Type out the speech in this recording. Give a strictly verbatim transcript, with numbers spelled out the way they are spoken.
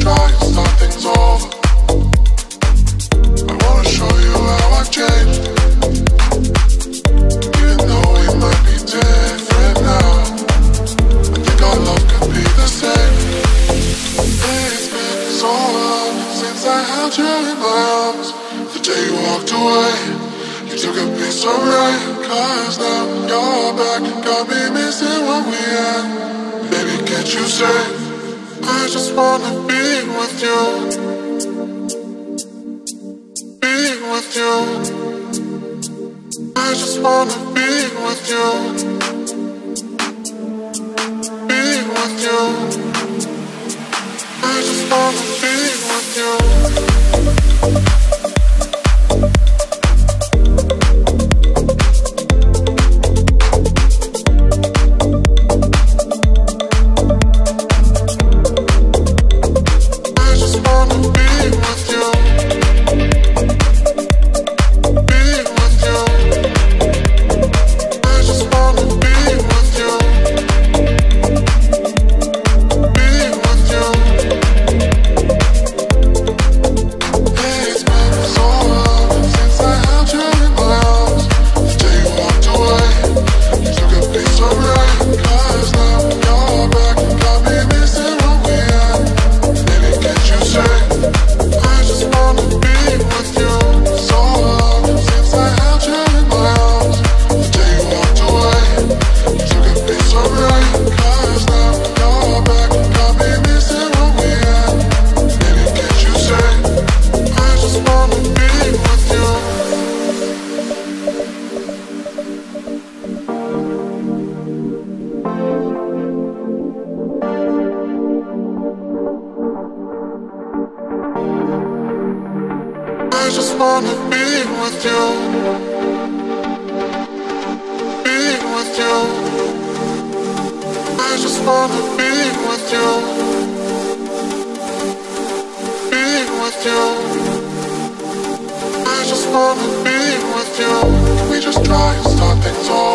try to start things over. I wanna show you how I've changed. Even though we might be different now, I think our love could be the same. It's been so long since I held you in my arms. The day you walked away, you took a piece of rain. Cause now you're back, got me missing what we had. Baby, can't you say, I just wanna be with you. Be with you. I just wanna be with you. Be with you. I just wanna be with you. I just wanna be with you. Be with you. I just wanna be with you. Be with you. I just wanna be with you. We just try to start things over.